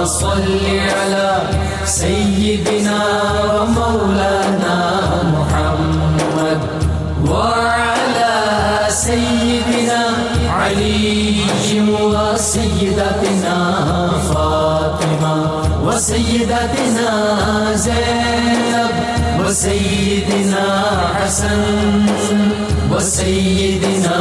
صل على سيدنا ومولانا محمد وعلى سيدنا علي وسيدتنا فاطمة وسيدتنا زينب وسيدنا حسن وسيدنا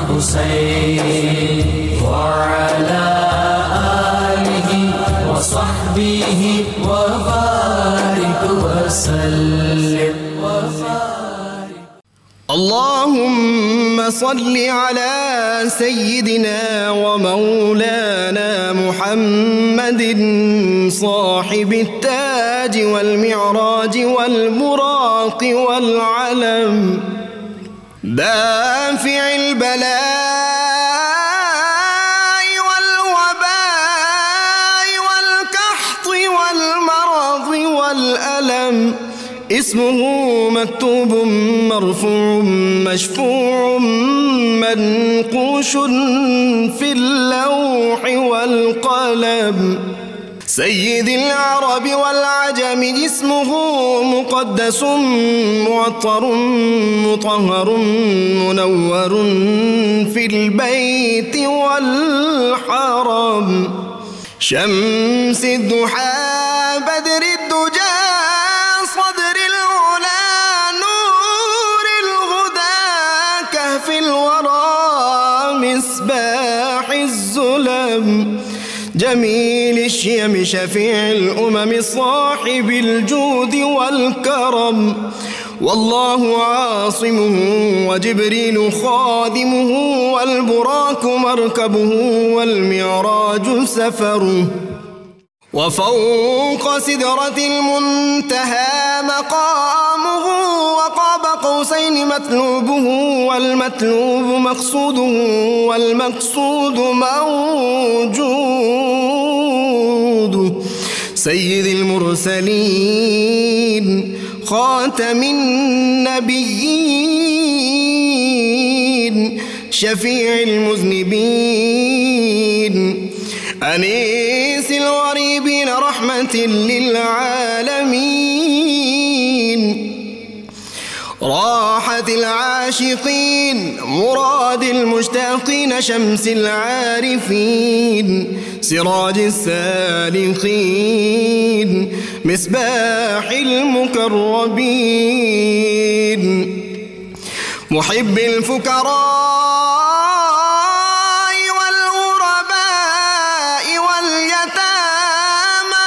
حسين وعلى آله وصحبه وبارك وسلم. اللهم صل على سيدنا ومولانا محمد صاحب التاج والمعراج والبراق والعلم دافع البلاء والوباء والقحط والمرض والألم اسمه مكتوب مرفوع مشفوع منقوش في اللوح والقلم سيد العرب والعجم اسمه مقدس معطر مطهر منور في البيت والحرم شمس الضحى بدر الدجى صدر العلا نور الهدى كهف الورى مصباح الظلم جميل الشيم شفيع الأمم صاحب الجود والكرم والله عاصمه وجبريل خادمه والبراك مركبه والمعراج سفره وفوق سدرة المنتهى مقامه وقاب قوسين مطلوبه والمطلوب مقصوده والمقصود موجود سيد المرسلين خاتم النبيين شفيع المذنبين أنيس الغريبين رحمة للعالمين راحة العاشقين مراد المشتاقين شمس العارفين سراج السالكين مصباح المقربين محب الفقراء والغرباء واليتامى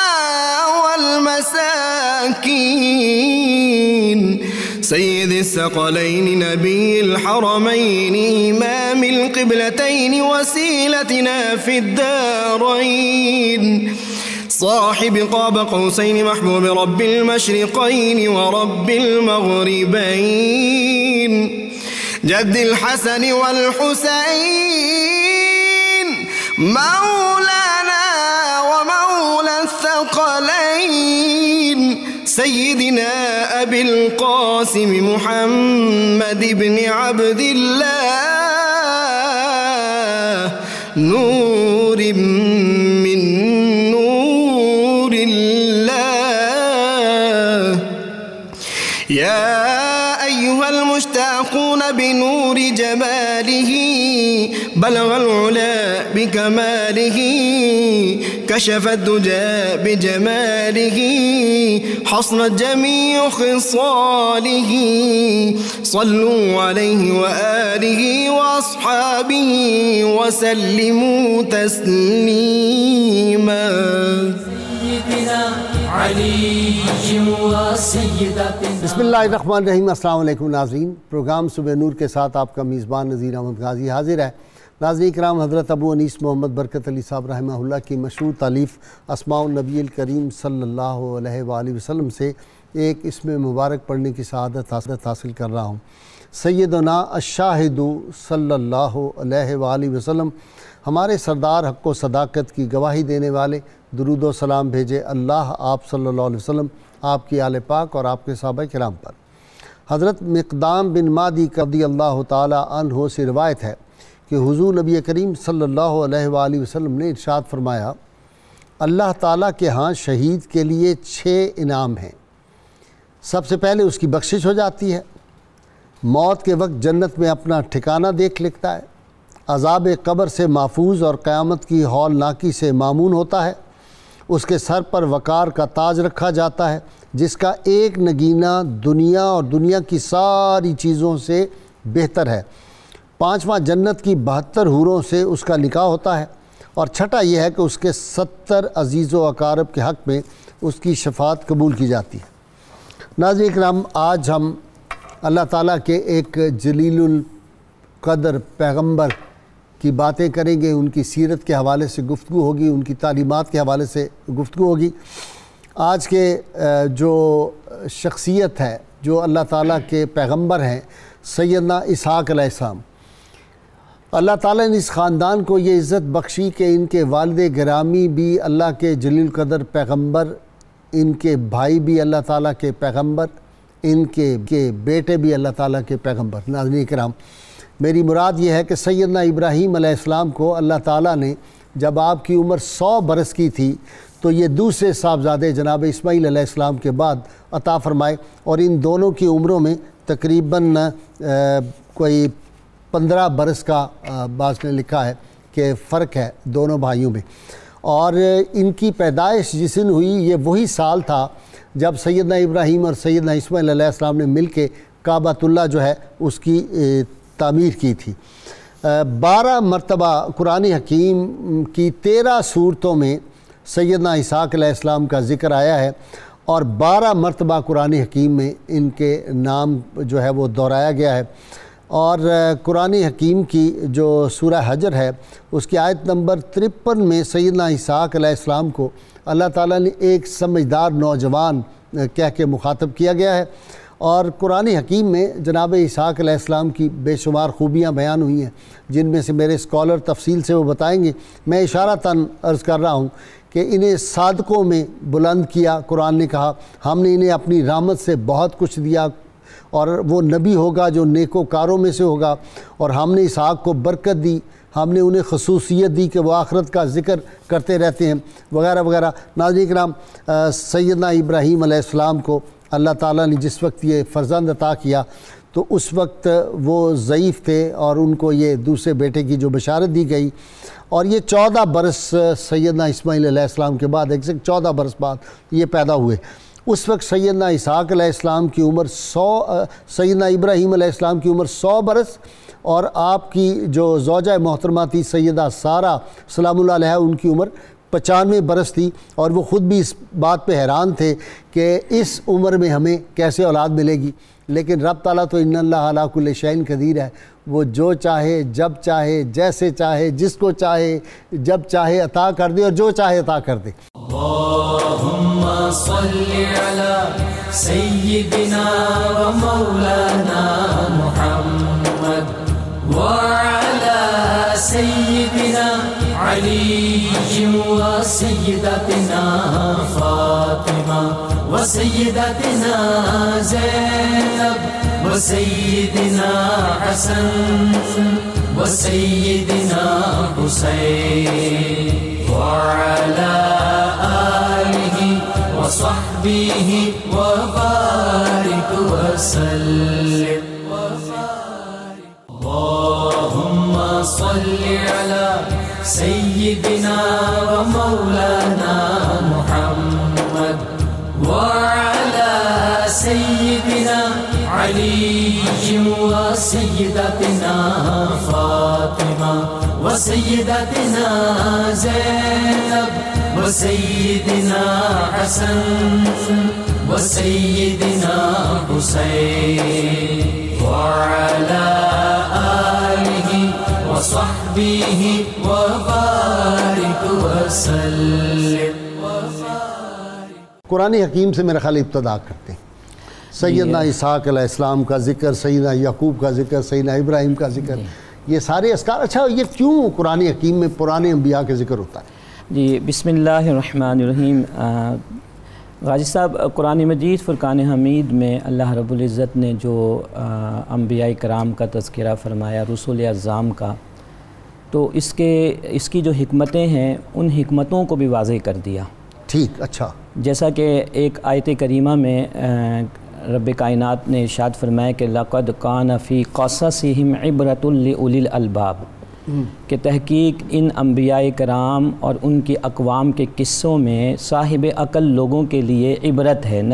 والمساكين سيد الثقلين نبي الحرمين إمام القبلتين وسيلتنا في الدارين صاحب قاب قوسين محبوب رب المشرقين ورب المغربين جد الحسن والحسين مولانا ومولى الثقلين سيدنا أبي القاسم محمد بن عبد الله نور من نور الله يا أيها المشتاقون بنور جماله بلغ العلا بكماله كشف الدجى بجماله حصنت جميع خصاله صلوا عليه وآله وأصحابه وسلموا تسليما बिस्मिल्लाहिर्रहमानिर्रहीम। अस्सलाम वालेकुम नाज़रीन, प्रोग्राम सुबह नूर के साथ आपका मेज़बान नज़ीर अहमद गाज़ी हाजिर है। नाज़रीन किराम, हज़रत अबू अनीस मोहम्मद बरकत अली साहब रहमहुल्लाह की मशहूर तालीफ़ अस्माउन नबील करीम सल्लल्लाहु अलैहि वसल्लम से एक इसमें मुबारक पढ़ने की सआदत हासिल कर रहा हूँ। सैयदना अश-शाहिदु सल्लल्लाहु अलैहि वसल्लम हमारे सरदार हक़ व सदाकत की गवाही देने वाले, दुरूद व सलाम भेजे अल्लाह आप सल्लल्लाहु अलैहि वसल्लम, आपकी आले पाक और आपके सहाबा किराम पर। हज़रत मिक़दाम बिन मादी रज़ियल्लाहु ताला अन्हु से रिवायत है कि हुज़ूर नबी करीम सल्लल्लाहु अलैहि वसल्लम ने इरशाद फरमाया, اللہ تعالیٰ کے ہاں شہید کے لیے 6 انعام ہیں۔ سب سے پہلے اس کی بخشش ہو جاتی ہے، موت کے وقت جنت میں اپنا ٹھکانہ دیکھ لیتا ہے، عذاب قبر سے محفوظ اور قیامت کی ہولناکی سے مامون ہوتا ہے، اس کے سر پر وقار کا تاج رکھا جاتا ہے جس کا ایک نگینہ دنیا اور دنیا کی ساری چیزوں سے بہتر ہے، 5واں جنت کی 72 حوروں سے اس کا نکاح ہوتا ہے، اور چھٹا یہ ہے کہ اس کے 70 عزیز و اقارب کے حق میں اس کی شفاعت قبول کی جاتی ہے۔ ناظرین کرام، آج ہم اللہ تعالیٰ کے ایک جلیل القدر پیغمبر کی باتیں کریں گے، ان کی سیرت کے حوالے سے گفتگو ہوگی، ان کی تعلیمات کے حوالے سے گفتگو ہوگی۔ آج کے جو شخصیت ہے، جو اللہ تعالیٰ کے پیغمبر ہیں، سیدنا اسحاق علیہ السلام، اللہ تعالیٰ نے اس خاندان کو یہ عزت بخشی کہ ان کے والد گرامی بھی اللہ کے جلیل القدر پیغمبر، ان کے بھائی بھی اللہ تعالیٰ کے پیغمبر، ان کے بیٹے بھی اللہ تعالیٰ کے پیغمبر۔ ناظرین کرام، میری مراد یہ ہے کہ سیدنا ابراہیم علیہ السلام کو اللہ تعالیٰ نے جب آپ کی عمر 100 برس کی تھی تو یہ دوسرے صاحبزادے جناب اسماعیل علیہ السلام کے بعد عطا فرمائے، اور ان دونوں کی عمروں میں تقریباً کوئی 15 برس کا بعض نے لکھا ہے کہ فرق ہے دونوں بھائیوں میں، اور ان کی پیدائش جس دن ہوئی یہ وہی سال تھا جب سیدنا ابراہیم اور سیدنا اسماعیل علیہ السلام نے مل کے کعبۃ اللہ جو ہے اس کی تعمیر کی تھی۔ 12 مرتبہ قرآن حکیم کی 13 صورتوں میں سیدنا اسحاق علیہ السلام کا ذکر آیا ہے، اور 12 مرتبہ قرآن حکیم میں ان کے نام جو ہے وہ دہرایا گیا ہے، اور قرآن حکیم کی جو سورہ حجر ہے اس کی آیت نمبر 53 میں سیدنا اسحاق علیہ السلام کو اللہ تعالیٰ نے ایک سمجھدار نوجوان کہہ کے مخاطب کیا گیا ہے، اور قرآن حکیم میں جناب اسحاق علیہ السلام کی بے شمار خوبیاں بیان ہوئی ہیں جن میں سے میرے اسکالر تفصیل سے وہ بتائیں گے۔ میں اشارتاً عرض کر رہا ہوں کہ انہیں صادقوں میں بلند کیا، قرآن نے کہا ہم نے انہیں اپنی رحمت سے بہت کچھ دیا، اور وہ نبی ہوگا جو نیکوکاروں میں سے ہوگا، اور ہم نے اسحاق کو برکت دی، ہم نے انہیں خصوصیت دی کہ وہ آخرت کا ذکر کرتے رہتے ہیں، وغیرہ وغیرہ۔ ناظرین کرام، سیدنا ابراہیم علیہ السلام کو اللہ تعالیٰ نے جس وقت یہ فرزند عطا کیا تو اس وقت وہ ضعیف تھے، اور ان کو یہ دوسرے بیٹے کی جو بشارت دی گئی، اور یہ 14 برس سیدنا اسماعیل علیہ السلام کے بعد 14 برس بعد یہ پیدا ہوئے۔ اس وقت سیدنا اسحاق علیہ السلام کی عمر سیدنا ابراہیم علیہ السلام کی عمر 100 برس، اور آپ کی جو زوجہ محترمہ تھی سیدہ سارہ سلام اللہ علیہ، ان کی عمر 95 برس تھی، اور وہ خود بھی اس بات پہ حیران تھے کہ اس عمر میں ہمیں کیسے اولاد ملے گی، لیکن رب تعالیٰ تو ان اللہ علی کل شیء قدیر ہے، وہ جو چاہے جب چاہے جیسے چاہے جس کو چاہے جب چاہے عطا کر دے، اور جو چاہے عطا کر دے۔ اللہم صلی علی سیدنا و مولانا محمد وعلی سیدنا علی و سیدتنا فاطمہ و سیدتنا زینب و سیدنا حسن و سیدنا حسین وعلی آلہ وصحبہ وبارک وسلم۔ اللہم صلی علی سیدنا و مولانا محمد وعلی سیدنا علی و سیدتنا فاطمہ و سیدتنا زینب و سیدنا حسن و سیدنا حسین وعلی آلہ وصحبہ وبارک وسلم۔ قرآن حکیم سے میرا خیال ابتدا کرتے ہیں، سیدنا اسحاق علیہ السلام کا ذکر، سیدنا یعقوب کا ذکر، سیدنا ابراہیم کا ذکر، یہ سارے اذکار۔ اچھا، یہ کیوں قرآن حکیم میں پرانے انبیاء کے ذکر ہوتا ہے؟ جی، بسم اللہ الرحمن الرحیم۔ غازی صاحب، قرآن مجید فرقان حمید میں اللہ رب العزت نے جو انبیاء کرام کا تذکرہ فرمایا، رسول اعظام کا، تو اس کی جو حکمتیں ہیں ان حکمتوں کو بھی واضح کر دیا. ٹھیک، اچھا. جیسا کہ ایک آیت کریمہ میں رب کائنات نے ارشاد فرمایا کہ لَقَدْ كَانَ فِي قَصَصِهِمْ عِبْرَةٌ لِأُولِي الْأَلْبَابِ، کہ تحقیق ان انبیاء کرام اور ان کی اقوام کے قصوں میں صاحب عقل لوگوں کے لیے عبرت ہے،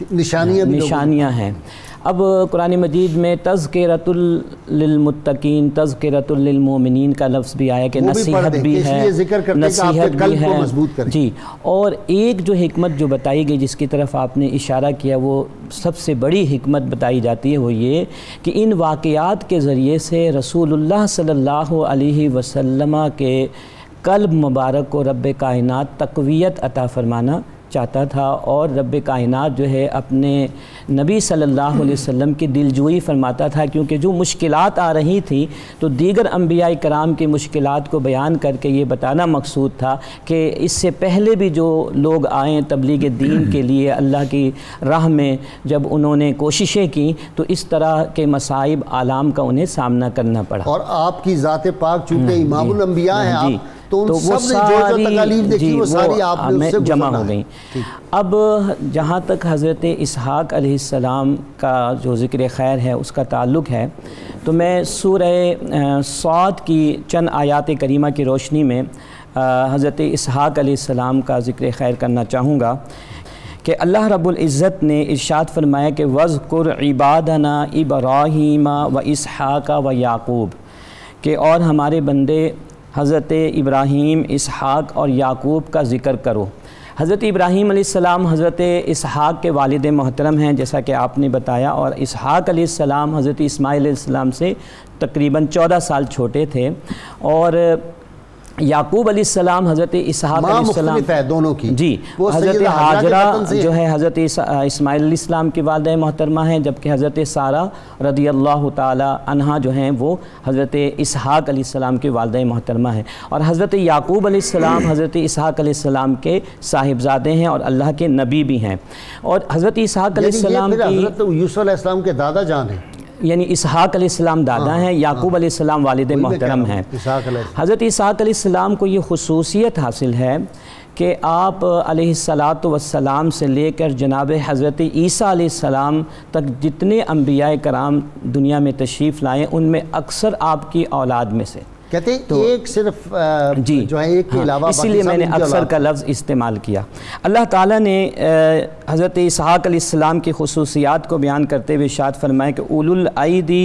نشانیاں ہیں. اب قرآن مجید میں تذکرۃ للمتقین، تذکرۃ للمؤمنین کا لفظ بھی آیا کہ نصیحت بھی ہے، نصیحت بھی ہے. جی، اور ایک جو حکمت جو بتائی گئی جس کی طرف آپ نے اشارہ کیا، وہ سب سے بڑی حکمت بتائی جاتی ہے، وہ یہ کہ ان واقعات کے ذریعے سے رسول اللہ صلی اللہ علیہ وسلم کے قلب مبارک کو رب کائنات تقویت عطا فرمانا چاہتا تھا، اور رب کائنات جو ہے اپنے نبی صلی اللہ علیہ وسلم کی دلجوئی فرماتا تھا، کیونکہ جو مشکلات آ رہی تھی تو دیگر انبیاء کرام کی مشکلات کو بیان کر کے یہ بتانا مقصود تھا کہ اس سے پہلے بھی جو لوگ آئیں تبلیغ دین کے لیے اللہ کی راہ میں، جب انہوں نے کوششیں کی تو اس طرح کے مصائب آلام کا انہیں سامنا کرنا پڑا. اور آپ کی ذات پاک چونکہ امام الانبیاء ہیں آپ، تو ان سب نے جو تکالیف دیکھی وہ ساری آپ نے اس سے جمع ہو گئیں. اب جہاں تک حضرت اسحاق علیہ السلام کا جو ذکر خیر ہے اس کا تعلق ہے، تو میں سورہ صاد کی چند آیات کریمہ کی روشنی میں حضرت اسحاق علیہ السلام کا ذکر خیر کرنا چاہوں گا کہ اللہ رب العزت نے ارشاد فرمایا کہ وَاذْكُرْ عِبَادَنَا إِبْرَاهِيمَ وَإِسْحَاقَ وَيَعْقُوبَ، کہ اور ہمارے بندے حضرت ابراہیم، اسحاق اور یعقوب کا ذکر کرو. حضرت ابراہیم علیہ السلام حضرت اسحاق کے والد محترم ہیں جیسا کہ آپ نے بتایا، اور اسحاق علیہ السلام حضرت اسماعیل علیہ السلام سے تقریباً 14 سال چھوٹے تھے، اور یعقوب علیہ السلام حضرت اسحاق علیہ السلام مختلف ہے دونوں کی. جی، حضرت حاجرہ جو ہے حضرت اسماعیل علیہ السلام کی والدہ محترمہ ہیں، جبکہ حضرت سارہ رضی اللہ تعالی عنہا جو ہیں وہ حضرت اسحاق علیہ السلام کی والدہ محترمہ ہیں. اور حضرت یعقوب علیہ السلام حضرت اسحاق علیہ السلام کے صاحبزادے ہیں اور اللہ کے نبی بھی ہیں. اور حضرت اسحاق علیہ السلام کی حضرت یوسف علیہ السلام کے دادا جان ہیں، یعنی اسحاق علیہ السلام دادا ہیں، یعقوب علیہ السلام والد محترم ہیں. حضرت اسحاق علیہ السلام کو یہ خصوصیت حاصل ہے کہ آپ علیہ السلام سے لے کر جناب حضرت عیسیٰ علیہ السلام تک جتنے انبیاء کرام دنیا میں تشریف لائیں ان میں اکثر آپ کی اولاد میں سے کہتے ہیں ایک صرف جو ہے ایک کے علاوہ، اسی لیے میں نے اکثر کا لفظ استعمال کیا. اللہ تعالیٰ نے حضرت اسحاق علیہ السلام کی خصوصیات کو بیان کرتے ہوئے ارشاد فرمایا کہ اولی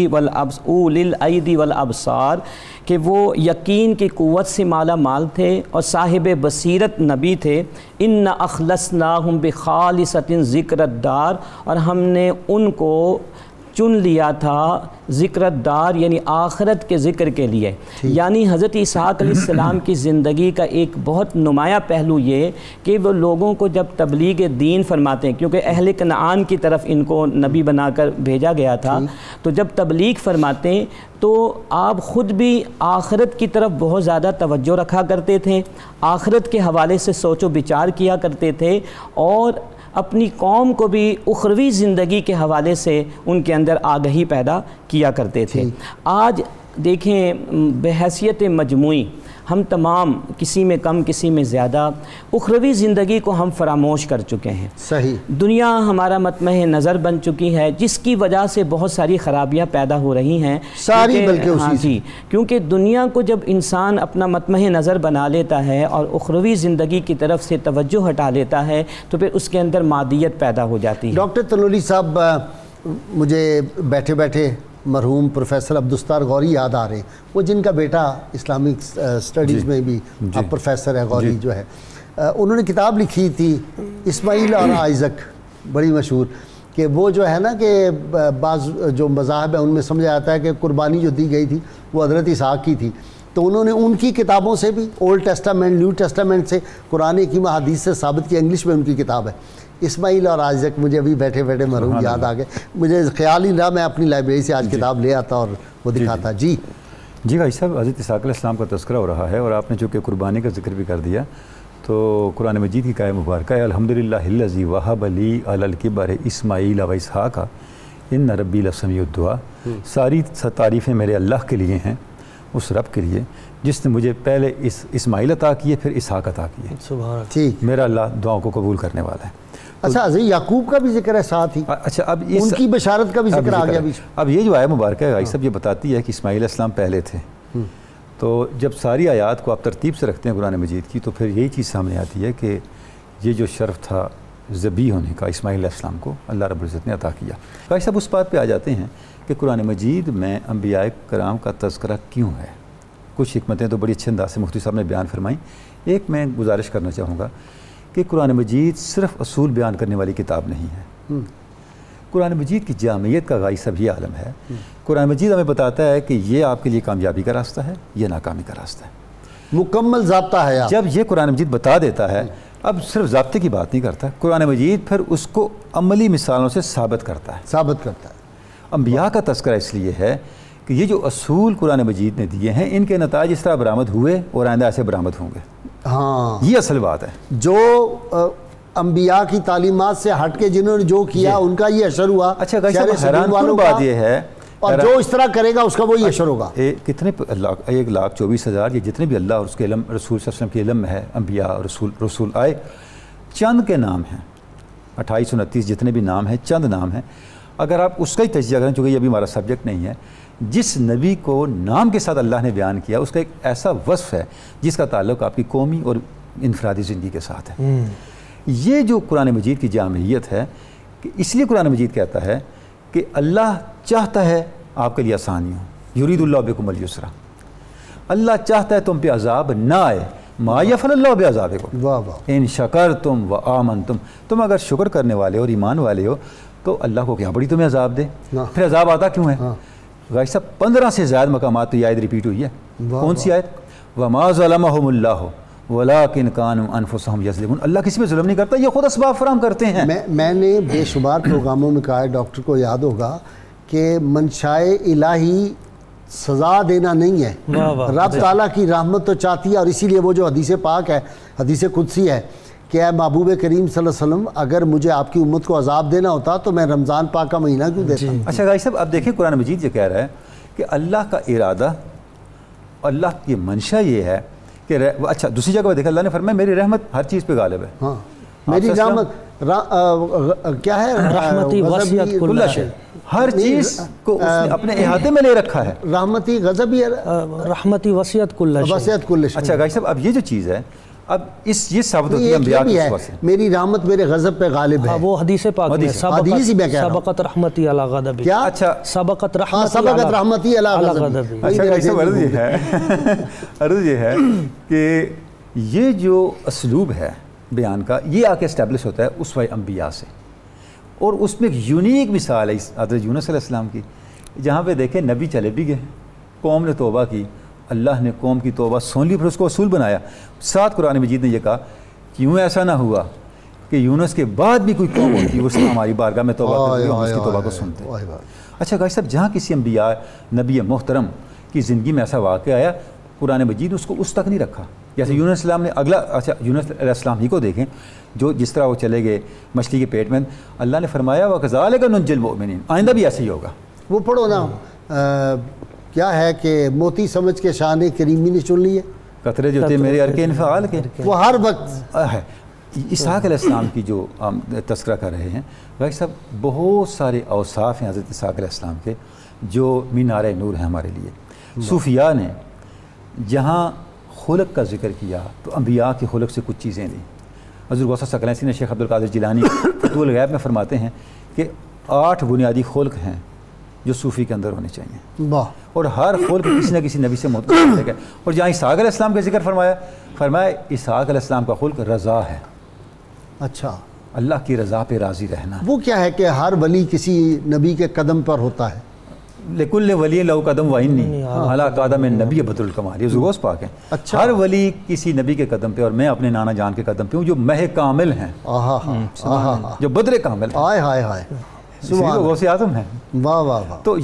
الایدی والابصار، کہ وہ یقین کی قوت سے مالا مال تھے اور صاحب بصیرت نبی تھے. ان اخلصناہم بخالصۃ ذکر الدار، اور ہم نے ان کو چن لیا تھا ذکر الدار یعنی آخرت کے ذکر کے لیے. یعنی حضرت اسحاق علیہ السلام کی زندگی کا ایک بہت نمایاں پہلو یہ کہ وہ لوگوں کو جب تبلیغ دین فرماتے ہیں، کیونکہ اہل کنعان کی طرف ان کو نبی بنا کر بھیجا گیا تھا، تو جب تبلیغ فرماتے ہیں تو آپ خود بھی آخرت کی طرف بہت زیادہ توجہ رکھا کرتے تھے، آخرت کے حوالے سے سوچ و بچار کیا کرتے تھے، اور اپنی قوم کو بھی اخروی زندگی کے حوالے سے ان کے اندر آگہی پیدا کیا کرتے تھے. آج دیکھیں بحیثیت مجموعی ہم تمام، کسی میں کم کسی میں زیادہ، اخروی زندگی کو ہم فراموش کر چکے ہیں. صحیح. دنیا ہمارا مطمع نظر بن چکی ہے، جس کی وجہ سے بہت ساری خرابیاں پیدا ہو رہی ہیں ساری، بلکہ اسی جی، کیونکہ دنیا کو جب انسان اپنا مطمع نظر بنا لیتا ہے اور اخروی زندگی کی طرف سے توجہ ہٹا لیتا ہے تو پھر اس کے اندر مادیت پیدا ہو جاتی ہے. ڈاکٹر تنولی صاحب، مجھے بیٹھے بیٹھے مرحوم پروفیسر عبدالستار غوری یاد آ رہے ہیں، وہ جن کا بیٹا اسلامک اسٹڈیز میں بھی پروفیسر ہے، غوری جو ہے. انہوں نے کتاب لکھی تھی اسماعیل اور آئزک، بڑی مشہور، کہ وہ جو ہے نا کہ بعض جو مذاہب ہیں ان میں سمجھا جاتا ہے کہ قربانی جو دی گئی تھی وہ حضرت اسحاق کی تھی. تو انہوں نے ان کی کتابوں سے بھی، اولڈ ٹیسٹامنٹ، نیو ٹیسٹامنٹ سے، قرآن کی حدیث سے ثابت کی، انگلش میں ان کی کتاب ہے اسماعیل اور آئزک. مجھے ابھی بیٹھے بیٹھے مرحوم یاد آ گئے، مجھے خیال ہی رہا میں اپنی لائبریری سے آج کتاب لے آتا اور وہ دکھاتا. جی بھائی صاحب، حضرت اسحاق علیہ السلام کا تذکرہ ہو رہا ہے اور آپ نے چونکہ قربانی کا ذکر بھی کر دیا، تو قرآن مجید کی آیت مبارکہ ہے الحمدللہ الذی وہب لی علی الکبر اسماعیل و اسحاق ان ربی لسمیع الدعاء. ساری تعریفیں میرے اللہ کے لیے ہیں، اس رب کے لیے جس نے مجھے پہلے اسماعیل عطا کیے پھر اسحاق عطا کیے. ٹھیک. میرا اللہ دعاؤں کو قبول کرنے والا ہے. اچھا حضرت یعقوب کا بھی ذکر ہے ساتھ ہی. اچھا اب ان کی بشارت کا بھی ذکر آ گیا. اب یہ جو آیت مبارکہ ہے صاحب یہ بتاتی ہے کہ اسماعیل علیہ السلام پہلے تھے. تو جب ساری آیات کو آپ ترتیب سے رکھتے ہیں قرآن مجید کی تو پھر یہی چیز سامنے آتی ہے کہ یہ جو شرف تھا ذبیح ہونے کا اسماعیل علیہ السلام کو اللہ رب العزت نے عطا کیا. بھائی صاحب اس بات پہ آ جاتے ہیں کہ قرآن مجید میں انبیاء کرام کا تذکرہ کیوں ہے. کچھ حکمتیں تو بڑی اچھے انداز سے مفتی صاحب نے بیان فرمائیں. ایک میں گزارش کرنا چاہوں گا کہ قرآن مجید صرف اصول بیان کرنے والی کتاب نہیں ہے. قرآن مجید کی جامعیت کا غائی سب یہ عالم ہے. قرآن مجید ہمیں بتاتا ہے کہ یہ آپ کے لیے کامیابی کا راستہ ہے، یہ ناکامی کا راستہ ہے. مکمل ضابطہ ہے. جب یہ قرآن مجید بتا دیتا ہے اب صرف ضابطے کی بات نہیں کرتا، قرآن مجید پھر اس کو عملی مثالوں سے ثابت کرتا ہے. انبیاء کا تذکرہ اس لیے ہے کہ یہ جو اصول قرآن مجید نے دیے ہیں ان کے نتائج اس طرح برآمد ہوئے اور آئندہ ایسے برآمد ہوں گے. ہاں یہ اصل بات ہے. جو انبیاء کی تعلیمات سے ہٹ کے جنہوں نے جو کیا ان کا یہ اثر ہوا. اچھا حیران کن بات یہ ہے اور جو اس طرح کرے گا اس کا وہی اشر ہوگا. کتنے 1,24,000 یہ جتنے بھی اللہ اور اس کے علم رسول صلی اللہ علیہ وسلم کے علم میں ہے انبیاء اور رسول آئے، چند کے نام ہیں. 2829 جتنے بھی نام ہیں چند نام ہیں. اگر آپ اس کا ہی تجزیہ کریں چونکہ یہ ابھی ہمارا سبجیکٹ نہیں ہے، جس نبی کو نام کے ساتھ اللہ نے بیان کیا اس کا ایک ایسا وصف ہے جس کا تعلق آپ کی قومی اور انفرادی زندگی کے ساتھ ہے. یہ جو قرآن مجید کی جامعیت ہے کہ اس لیے قرآن مجید کہتا ہے کہ اللہ چاہتا ہے آپ کے لیے آسانی ہو. یرید اللہ بکم اليسر. اللہ چاہتا ہے تم پہ عذاب نہ آئے. ما یفعل اللہ بعذابکم ان شکرتم وآمنتم. تم اگر شکر کرنے والے ہو اور ایمان والے ہو تو اللہ کو کیا بڑی تمہیں عذاب دے. پھر عذاب آتا کیوں ہے؟ غازی صاحب 15 سے زیادہ مقامات تو یہ آیت ریپیٹ ہوئی ہے. کون سی آیت؟ وما ظلمہم اللہ ولیکن کانوا انفسہم یظلمون. اللہ کسی پہ ظلم نہیں کرتا، یہ خود اسباب فراہم کرتے ہیں. میں نے بے شمار پروگراموں میں کہا ہے، ڈاکٹر کو یاد ہوگا کہ منشائے الہی سزا دینا نہیں ہے. رب تعالیٰ کی رحمت تو چاہتی ہے، اور اسی لیے وہ جو حدیث پاک ہے، حدیث قدسی ہے کہ اے محبوب کریم صلی اللہ علیہ وسلم اگر مجھے آپ کی امت کو عذاب دینا ہوتا تو میں رمضان پاک کا مہینہ کیوں دیتا. اچھا غازی صاحب اب دیکھیں قرآن مجید یہ کہہ رہا ہے کہ اللہ کا ارادہ، اللہ کی منشا یہ ہے کہ اچھا دوسری جگہ پہ دیکھا اللہ نے فرمایا میری رحمت ہر چیز پہ غالب ہے. ہاں میری رحمت کیا ہے؟ رحمتی وسعت کل شیء. ہر چیز کو اس نے اپنے احاطے میں لے رکھا ہے. رحمتی غضبی رحمتی وسعت کل شیء. اچھا غازی صاحب اب یہ جو چیز ہے اب یہ ثابت ہوتی ہے انبیاء کی صفات سے. میری رحمت میرے غضب پہ غالب ہے. وہ حدیث پاک میں سبقت رحمتی علی غضبی. کیا؟ اچھا سبقت رحمتی علی غضبی. اچھا غازی صاحب عرض یہ ہے کہ یہ جو اسلوب ہے بیان کا یہ آ کے اسٹیبلش ہوتا ہے اسوہ انبیاء سے، اور اس میں ایک یونیک مثال ہے حضرت یونس علیہ السلام کی، جہاں پہ دیکھیں نبی چلے بھی گئے، قوم نے توبہ کی، اللہ نے قوم کی توبہ سن لی، پھر اس کو اصول بنایا. ساتھ قرآن مجید نے یہ کہا کیوں ایسا نہ ہوا کہ یونس کے بعد بھی کوئی قوم ہوتی اس نے ہماری بارگاہ میں توبہ کرتی ہم اس کی توبہ کو سنتے. اچھا غازی صاحب جہاں کسی انبیاء نبی محترم کی زندگی میں ایسا واقعہ آیا قرآن مجید اس کو اس تک نہیں رکھا. جیسے یونس علیہ السلام نے اگلا، اچھا یونس علیہ السلام ہی کو دیکھیں جو جس طرح وہ چلے گئے مچھلی کے پیٹ میں، اللہ نے فرمایا وَكَذَلِكَ نُنْجِي الْمُؤْمِنِينَ. آئندہ بھی ایسے ہی ہوگا. وہ پڑھو نا کیا ہے کہ موتی سمجھ کے شان کریمی نے چن لی ہے، قطرے جو تھے میرے ارکے انفعال کے. وہ ہر وقت ہے. اسحاق علیہ السلام کی جو ہم تذکرہ کر رہے ہیں غازی صاحب بہت سارے اوصاف ہیں حضرت اسحاق علیہ السلام کے جو مینار نور ہیں ہمارے لیے. صوفیاء نے جہاں خلق کا ذکر کیا تو انبیاء کے خلق سے کچھ چیزیں دیں. حضرت غوث ثقلینی نے شیخ عبدالقادر جیلانی فتح الغیب میں فرماتے ہیں کہ 8 بنیادی خلق ہیں جو صوفی کے اندر ہونے چاہیے، اور ہر خلق کسی نہ کسی نبی سے متعلق ہے. اور جہاں اسحاق علیہ السلام کا ذکر فرمایا اسحاق علیہ السلام کا خلق رضا ہے. اچھا اللہ کی رضا پہ راضی رہنا. وہ کیا ہے کہ ہر ولی کسی نبی کے قدم پر ہوتا ہے. لکل ولی لو قدم وانی علی قدم نبی بدر الکمال. یہ غوث پاک ہیں. اچھا ہر ولی کسی نبی کے قدم پہ، اور میں اپنے نانا جان کے قدم پہ ہوں جو مہ کامل ہیں، جو بدر کامل ہیں. ہائے ہائے ہائے. اسی لیے غوث اعظم ہیں. واہ واہ واہ. تو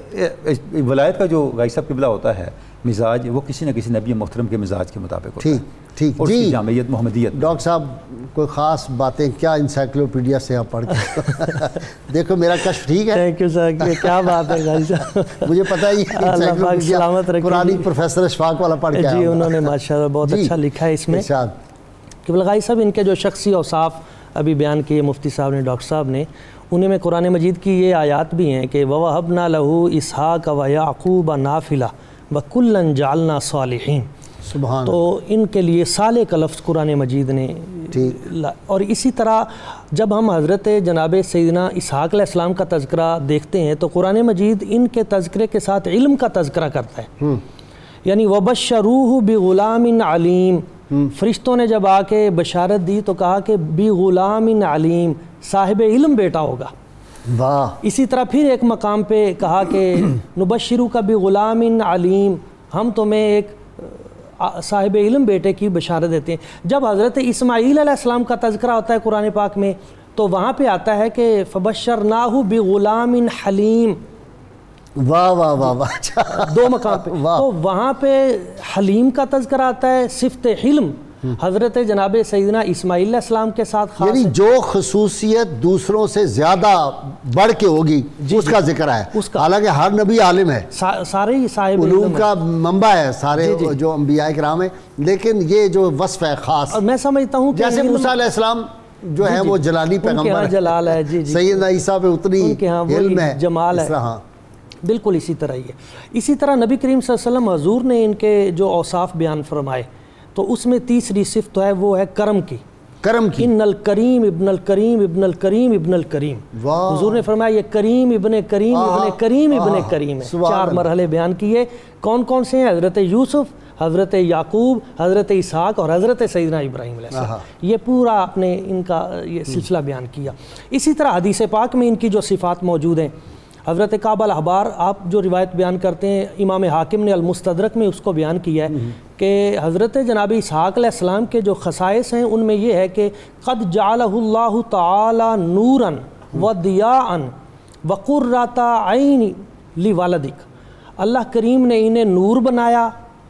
یہ ولایت کا جو غازی صاحب قبلہ ہوتا ہے مزاج، وہ کسی نہ کسی نبی محترم کے مزاج کے مطابق ہوتا ہے. ٹھیک اور اس کی جی. جامعیت محمدیت. ڈاکٹر صاحب کوئی خاص باتیں کیا انسائکلوپیڈیا سے آپ پڑھ کے دیکھو میرا کشف ٹھیک ہے. تھینک یو سر، کیا بات ہے غازی صاحب. مجھے پتہ ہی سلامت رکھے. پرانی پروفیسر اشفاق والا پڑھ کے جی انہوں نے ماشاءاللہ بہت اچھا لکھا ہے اس میں کہ غازی صاحب ان کے جو شخصی اوصاف ابھی بیان کیے مفتی صاحب نے، ڈاکٹر صاحب نے، انہیں میں قرآن مجید کی یہ آیات بھی ہیں کہ وَوَهَبْنَا لَهُ إِسْحَاقَ وَيَعْقُوبَ نَافِلَةً وَكُلًّا جَعَلْنَا صَالِحِينَ. سبحان. تو ان کے لیے صالح کا لفظ قرآن مجید نے. اور اسی طرح جب ہم حضرت جناب سیدنا اسحاق علیہ السلام کا تذکرہ دیکھتے ہیں تو قرآن مجید ان کے تذکرے کے ساتھ علم کا تذکرہ کرتا ہے. یعنی وَبَشَّرُوهُ بِغُلَامٍ عَلِيمٍ. فرشتوں نے جب آ کے بشارت دی تو کہا کہ بِغُلَامٍ عَلِيمٍ، صاحب علم بیٹا ہوگا. واہ. اسی طرح پھر ایک مقام پہ کہا کہ نبشرُکَ بِغُلَامٍ عَلِيمٍ، ہم تمہیں ایک صاحب علم بیٹے کی بشارت دیتے ہیں. جب حضرت اسماعیل علیہ السلام کا تذکرہ ہوتا ہے قرآن پاک میں تو وہاں پہ آتا ہے کہ فَبَشَّرْنَاهُ بِغُلَامٍ حَلِيمٍ. واہ واہ واہ واہ. دو مقام پہ. تو وہاں پہ حلیم کا تذکرہ آتا ہے. صفت حلم حضرت جناب سیدنا اسماعیل علیہ السلام کے ساتھ خاص یعنی جو خصوصیت دوسروں سے زیادہ بڑھ کے ہوگی اس کا ذکر ہے. حالانکہ ہر نبی عالم ہے، سارے ہی صاحب علوم کا منبع ہے سارے جو انبیاء کرام ہیں، لیکن یہ جو وصف ہے خاص. اور میں سمجھتا ہوں کہ جیسے موسیٰ علیہ السلام جو ہے وہ جلالی پیغمبر ہے، جلال ہے. جی جی. سیدنا عیسیٰ پہ اتنی علم ہے، جمال ہے. بالکل اسی طرح ہی ہے. اسی طرح نبی کریم صلی اللہ علیہ وسلم حضور نے ان کے جو اوصاف بیان فرمائے تو اس میں تیسری صفت ہے وہ ہے کرم کی. کرم کی. ان الکریم ابن الکریم ابن الکریم ابن الکریم. حضور نے فرمایا یہ کریم ابن کریم ابن کریم ابن کریم ہے. 4 مرحلے بیان کیے. کون کون سے ہیں؟ حضرت یوسف، حضرت یعقوب، حضرت اسحاق اور حضرت سیدنا ابراہیم علیہ السلام. یہ پورا آپ نے ان کا یہ سلسلہ بیان کیا. اسی طرح حدیث پاک میں ان کی جو صفات موجود ہیں، حضرت کعب الاحبار آپ جو روایت بیان کرتے ہیں، امام حاکم نے المستدرک میں اس کو بیان کیا ہے کہ حضرت جناب اسحاق علیہ السلام کے جو خصائص ہیں ان میں یہ ہے کہ قد جعلہ اللہ تعالی نوراً وضیاءً وقرۃ عین لوالدک. اللہ کریم نے انہیں نور بنایا،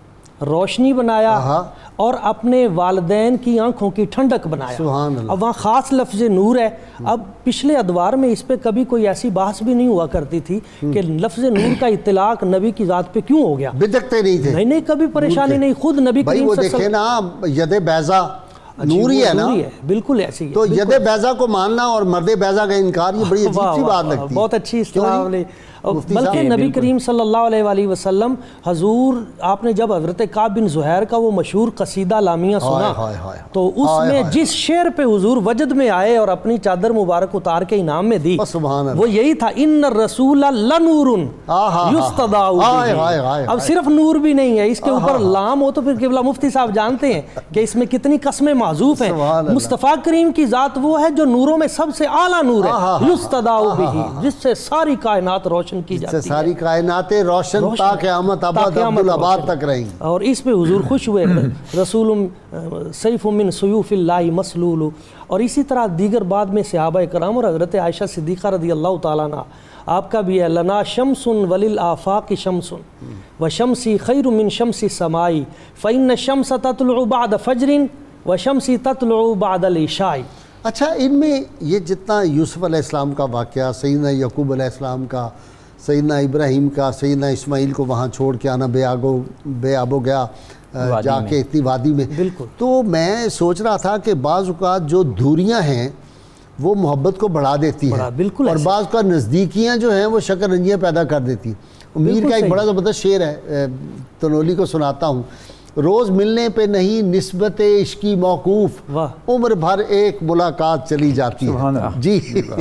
روشنی بنایا اور اپنے والدین کی آنکھوں کی ٹھنڈک بنایا. سبحان اللہ. اب وہاں خاص لفظ نور ہے. اب پچھلے ادوار میں اس پہ کبھی کوئی ایسی بحث بھی نہیں ہوا کرتی تھی کہ لفظ نور کا اطلاق نبی کی ذات پہ کیوں ہو گیا. بدکتے نہیں تھے. نہیں کبھی پریشانی نہیں. خود نبی کریم وہ دیکھیں نا ید بیضا نوری ہے نا، بالکل ایسی ہے. تو ید بیضا کو ماننا اور مرد بیضا کا انکار یہ بڑی عجیب سی بات لگتی ہے. بہت اچھی اصطلاح. بلکہ نبی کریم صلی اللہ علیہ وآلہ وسلم حضور آپ نے جب حضرت کعب بن زہیر کا وہ مشہور قصیدہ لامیہ سنا تو اس میں جس شعر پہ حضور وجد میں آئے اور اپنی چادر مبارک اتار کے انعام میں دی وہ یہی تھا ان الرسول لنور یستضاء بہ. اب صرف نور بھی نہیں ہے، اس کے اوپر لام ہو تو پھر قبلہ مفتی صاحب جانتے ہیں کہ اس میں کتنی قسمیں محذوف ہیں. مصطفیٰ کریم کی ذات وہ ہے جو نوروں میں سب سے اعلیٰ نور ہے، یستضاء بہ، جس سے ساری کاائنات روشن کی جاتی ہے. ساری کائنات روشن تا قیامت ابد الاباد تک رہیں. اور اس پہ حضور خوش ہوئے رسول سیف من سیوف اللہ مسلول. اور اسی طرح دیگر بعد میں صحابہ کرام اور حضرت عائشہ صدیقہ رضی اللہ تعالیٰ عنہ آپ کا بھی ہے لنا شمس وللآفاق شمس وشمسی خیر من شمس السماء فإن الشمس تطلع بعد فجر وشمسی تطلع بعد العشاء. اچھا ان میں یہ جتنا یوسف علیہ السلام کا واقعہ، سیدنا یعقوب علیہ السلام کا، سیدنا ابراہیم کا، سیدنا اسماعیل کو وہاں چھوڑ کے آنا بے آب ہو گیا جا کے اتنی وادی میں، تو میں سوچ رہا تھا کہ بعض اوقات جو دوریاں ہیں وہ محبت کو بڑھا دیتی ہیں اور بعض کا نزدیکیاں جو ہیں وہ شکر رنجیاں پیدا کر دیتی ہیں. امیر کا ایک بڑا زبردست شعر ہے، تنولی کو سناتا ہوں. روز ملنے پہ نہیں نسبت عشقی موقوف، عمر بھر ایک ملاقات چلی جاتی ہے. جی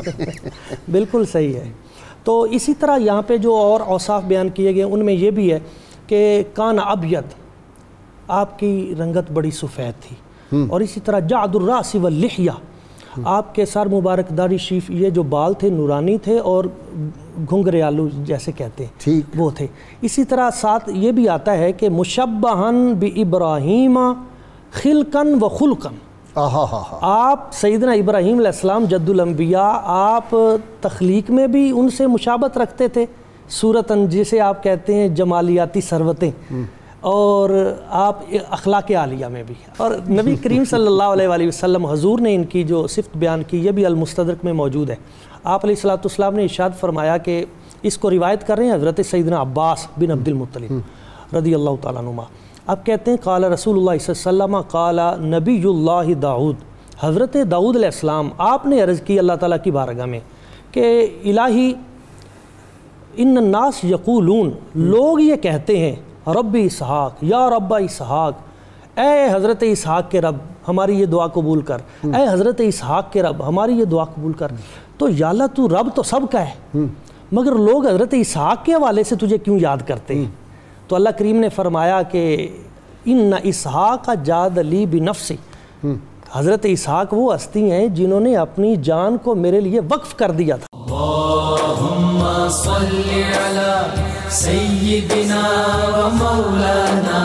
بالکل صحیح ہے. تو اسی طرح یہاں پہ جو اور اوصاف بیان کیے گئے ان میں یہ بھی ہے کہ کان ابید، آپ کی رنگت بڑی سفید تھی. اور اسی طرح جعد الراس واللحیہ، آپ کے سر مبارک داڑھی شریف یہ جو بال تھے نورانی تھے اور گھنگرے آلو جیسے کہتے ہیں وہ تھے. اسی طرح ساتھ یہ بھی آتا ہے کہ مشبہن بِإبراہیم خلقن و خلقن. آپ سیدنا ابراہیم علیہ السلام جد الانبیاء، آپ تخلیق میں بھی ان سے مشابہت رکھتے تھے، صورتاً جسے آپ کہتے ہیں جمالیاتی ثروتیں، اور آپ اخلاق عالیہ میں بھی. اور نبی کریم صلی اللہ علیہ وآلہ وسلم حضور نے ان کی جو صفت بیان کی یہ بھی المستدرک میں موجود ہے. آپ علیہ الصلوۃ والسلام نے ارشاد فرمایا کہ اس کو روایت کر رہے ہیں حضرت سیدنا عباس بن عبد المطلب رضی اللہ تعالیٰ عنہما. آپ کہتے ہیں قال رسول اللہ صلی اللہ علیہ وسلم قال نبی اللہ داؤد، حضرت داؤد علیہ السلام آپ نے عرض کی اللہ تعالیٰ کی بارگاہ میں کہ الہی ان الناس یقولون، لوگ یہ کہتے ہیں ربی اسحاق یا رب اسحاق، اے حضرت اسحاق کے رب ہماری یہ دعا قبول کر، اے حضرت اسحاق کے رب ہماری یہ دعا قبول کر. تو یا اللہ تو رب تو سب کا ہے، مگر لوگ حضرت اسحاق کے حوالے سے تجھے کیوں یاد کرتے ہیں؟ تو اللہ کریم نے فرمایا کہ ان اسحاق جاد لی بنفسی، حضرت اسحاق وہ ہستی ہیں جنہوں نے اپنی جان کو میرے لیے وقف کر دیا تھا. اللہم صلی علی سیدنا و مولانا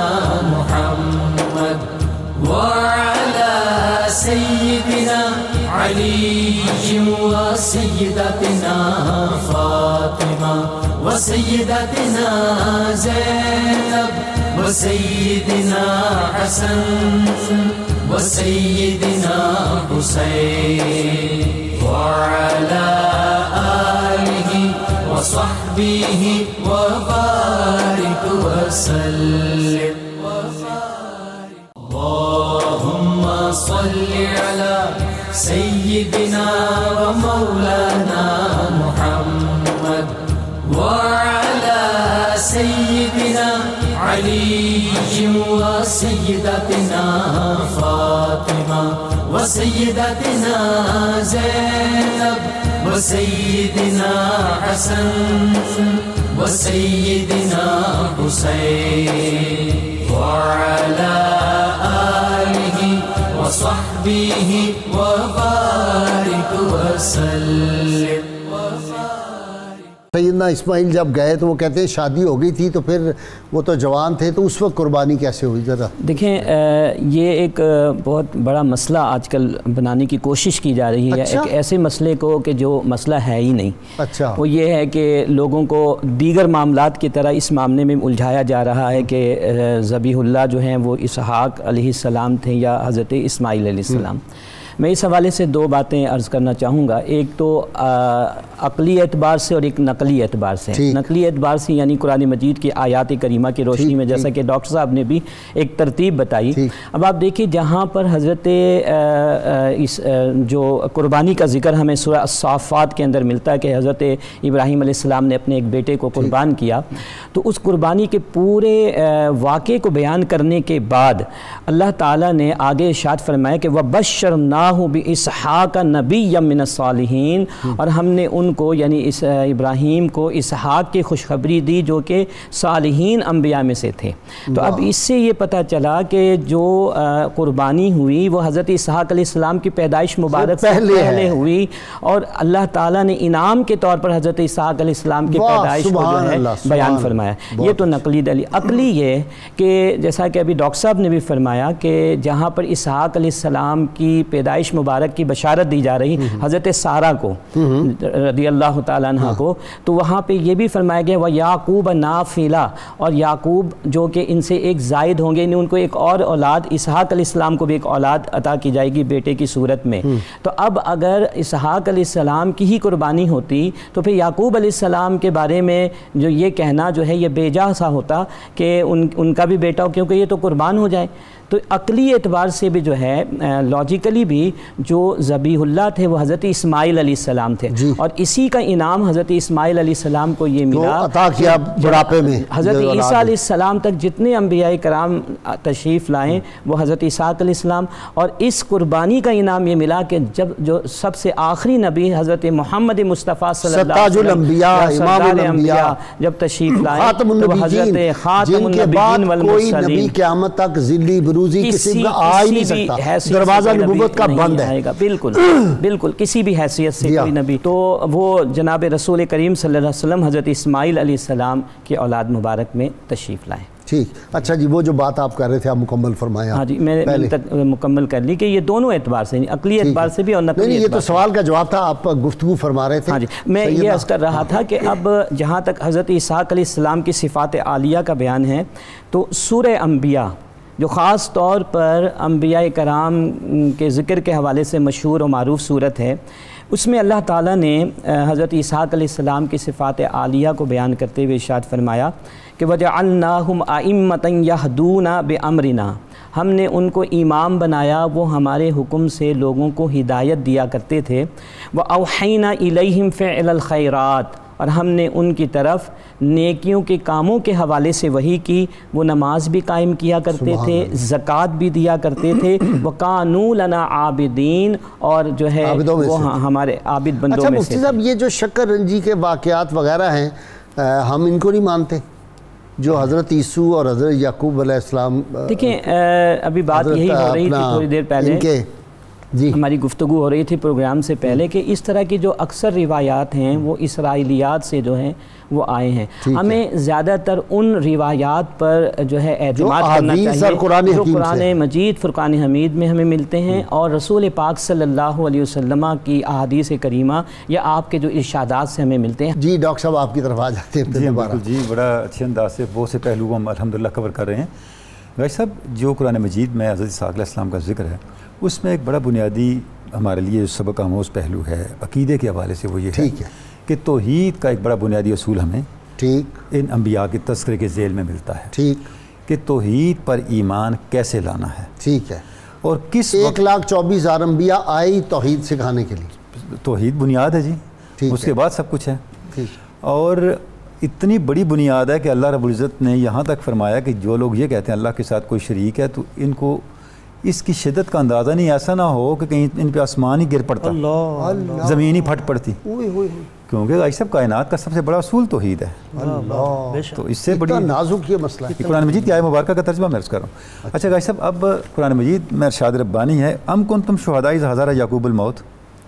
محمد وعلی سیدنا علی و سیدتنا فاطمہ و سیدتنا زینب و سیدنا حسن و سیدنا حسین وعلی آلہ وصحبہ وبارک وسلم. اللہم صلی علی سیدنا و مولانا محمد وعلی سیدنا علی و سیدتنا فاطمہ و سیدتنا زینب و سیدنا حسن و سیدنا حسین وعلی آلہ وصحبہ وبارک وسلم. سیدنا اسماعیل جب گئے تو وہ کہتے ہیں شادی ہو گئی تھی، تو پھر وہ تو جوان تھے، تو اس وقت قربانی کیسے ہوئی ذرا؟ دیکھیں یہ ایک بہت بڑا مسئلہ آج کل بنانے کی کوشش کی جا رہی ہے. ایک ایسے مسئلے کو کہ جو مسئلہ ہے ہی نہیں. اچھا. وہ یہ ہے کہ لوگوں کو دیگر معاملات کی طرح اس معاملے میں الجھایا جا رہا ہے کہ ذبیح اللہ جو ہیں وہ اسحاق علیہ السلام تھے یا حضرت اسماعیل علیہ السلام. میں اس حوالے سے دو باتیں عرض کرنا چاہوں گا. ایک تو عقلی اعتبار سے اور ایک نقلی اعتبار سے. نقلی اعتبار سے یعنی قرآن مجید کی آیات کریمہ کی روشنی میں، جیسا کہ ڈاکٹر صاحب نے بھی ایک ترتیب بتائی. اب آپ دیکھیے جہاں پر حضرت جو قربانی کا ذکر ہمیں سورہ الصافات کے اندر ملتا ہے کہ حضرت ابراہیم علیہ السلام نے اپنے ایک بیٹے کو قربان کیا، تو اس قربانی کے پورے واقعے کو بیان کرنے کے بعد اللہ تعالیٰ نے آگے ارشاد فرمایا کہ وَبَشَّرْنَاهُ بِإِسْحَاقَ نَبِيًّا مِّنَ الصَّالِحِينَ، اور ہم نے ان کو یعنی ابراہیم کو اسحاق کی خوشخبری دی جو کہ صالحین انبیاء میں سے تھے. تو اب اس سے یہ پتہ چلا کہ جو قربانی ہوئی وہ حضرت اسحاق علیہ السلام کی پیدائش مبارک سے پہلے ہوئی، اور اللہ تعالیٰ نے انعام کے طور پر حضرت اسحاق علیہ السلام کی پیدائش کو جو ہے بیان فرمایا. یہ تو نقلی دلیل. عقلی یہ کہ جیسا کہ ابھی ڈاکٹر صاحب نے بھی فرمایا کہ جہاں پر اسحاق علیہ السلام کی پیدائش مبارک کی بشارت دی جا رہی حضرت سارہ کو رضی اللہ تعالیٰ عنہ کو، تو وہاں پہ یہ بھی فرمایا گیا وَيَعْقُوبَ نَافِلَةً، اور یعقوب جو کہ ان سے ایک زائد ہوں گے، یعنی ان کو ایک اور اولاد، اسحاق علیہ السلام کو بھی ایک اولاد عطا کی جائے گی بیٹے کی صورت میں. تو اب اگر اسحاق علیہ السلام کی ہی قربانی ہوتی تو پھر یعقوب علیہ السلام کے بارے میں جو یہ کہنا جو ہے یہ بے جا سا ہوتا کہ ان کا بھی بیٹا ہو، کیونکہ یہ تو قربان ہو جائے. تو عقلی اعتبار سے بھی جو ہے لاجیکلی بھی جو ذبیح اللہ تھے وہ حضرت اسماعیل علیہ السلام تھے، اور اسی کا انعام حضرت اسماعیل علیہ السلام کو یہ ملا عطا کیا بڑھاپے میں. حضرت عیسیٰ علیہ السلام تک جتنے انبیاء کرام تشریف لائیں وہ حضرت اسحاق علیہ السلام، اور اس قربانی کا انعام یہ ملا کہ جب جو سب سے آخری نبی حضرت محمد مصطفیٰ صلی اللہ علیہ وسلم امام الانبیاء جب تشریف لائیں تو حضرت خاتم النبیین والمرسلین، قیامت تک ذلی بروزی کسی کا آ ہی نہیں سکتا، دروازہ نبوت کا بند ہے. بالکل بالکل کسی بھی حیثیت سے کوئی نبی. تو وہ جناب رسول کریم صلی اللہ علیہ وسلم حضرت اسماعیل علیہ السلام کی اولاد مبارک میں تشریف لائیں. ٹھیک. اچھا جی وہ جو بات آپ کر رہے تھے آپ مکمل فرمائیں. ہاں جی میں نے تک مکمل کر لی کہ یہ دونوں اعتبار سے عقلی اعتبار سے بھی اور نقلی نہیں یہ تو سوال کا جواب تھا, آپ گفتگو فرما رہے تھے. ہاں جی میں یہ عرض کر رہا تھا کہ اب جہاں تک حضرت اسحاق علیہ السلام کی صفات عالیہ کا بیان ہے تو سورہ انبیاء جو خاص طور پر انبیاء کرام کے ذکر کے حوالے سے مشہور و معروف صورت ہے, اس میں اللہ تعالیٰ نے حضرت اسحاق علیہ السلام کی صفات عالیہ کو بیان کرتے ہوئے ارشاد فرمایا کہ وَجَعَلْنَاهُمْ أَئِمَّةً يَهْدُونَ بِأَمْرِنَا, ہم نے ان کو امام بنایا, وہ ہمارے حکم سے لوگوں کو ہدایت دیا کرتے تھے. وَأَوْحَيْنَا إِلَيْهِمْ فِعْلَ الْخَيْرَاتِ, اور ہم نے ان کی طرف نیکیوں کے کاموں کے حوالے سے وحی کی, وہ نماز بھی قائم کیا کرتے تھے, زکوٰۃ بھی دیا کرتے تھے, وَكَانُوا لَنَا عَابِدِينَ, اور جو ہے وہ ہمارے عابد بندوں میں سے. اچھا مفتی صاحب یہ جو شکر رنجی کے واقعات وغیرہ ہیں ہم ان کو نہیں مانتے جو حضرت عیسیٰ اور حضرت یعقوب علیہ السلام؟ دیکھیں ابھی بات یہی ہو رہی تھی تھوڑی دیر پہلے جی ہماری گفتگو ہو رہی تھی پروگرام سے پہلے کہ اس طرح کی جو اکثر روایات ہیں وہ اسرائیلیات سے جو ہیں وہ آئے ہیں. ہمیں زیادہ تر ان روایات پر جو ہے اعتماد کرنا چاہیے جو قرآن مجید فرقان حمید میں ہمیں ملتے ہیں اور رسول پاک صلی اللہ علیہ وسلم کی احادیث کریمہ یا آپ کے جو ارشادات سے ہمیں ملتے ہیں. جی ڈاکٹر صاحب آپ کی طرف آ جاتے ہیں. جی بالکل جی, بڑا اچھے انداز سے بہت سے پہلو ہم الحمدللہ کور کر رہے ہیں. بھائی صاحب جو قرآن مجید میں حضرت اسحاق علیہ السلام کا ذکر ہے اس میں ایک بڑا بنیادی ہمارے لیے جو سبق آموز پہلو ہے عقیدے کے حوالے سے وہ یہ ہے کہ توحید کا ایک بڑا بنیادی اصول ہمیں ان انبیاء کے تذکرے کے ذیل میں ملتا ہے کہ توحید پر ایمان کیسے لانا ہے. ٹھیک ہے. اور کس 1,24,000 انبیاء آئی توحید سکھانے کے لیے. توحید بنیاد ہے جی, اس کے بعد سب کچھ ہے. اور اتنی بڑی بنیاد ہے کہ اللہ رب العزت نے یہاں تک فرمایا کہ جو لوگ یہ کہتے ہیں اللہ کے ساتھ کوئی شریک ہے تو ان کو اس کی شدت کا اندازہ نہیں, ایسا نہ ہو کہ کہیں ان پہ آسمان ہی گر پڑتا, زمین ہی پھٹ پڑتی, کیونکہ ایسا کائنات کا سب سے بڑا اصول توحید ہے. تو اس سے بڑی نازک یہ مسئلہ ہے. قرآن مجید کی آیت مبارکہ کا ترجمہ میں عرض کر رہا ہوں. اچھا گائی صاحب اب قرآن مجید میں ارشاد ربانی ہے ام کنتم شہداء اذ حضر یعقوب الموت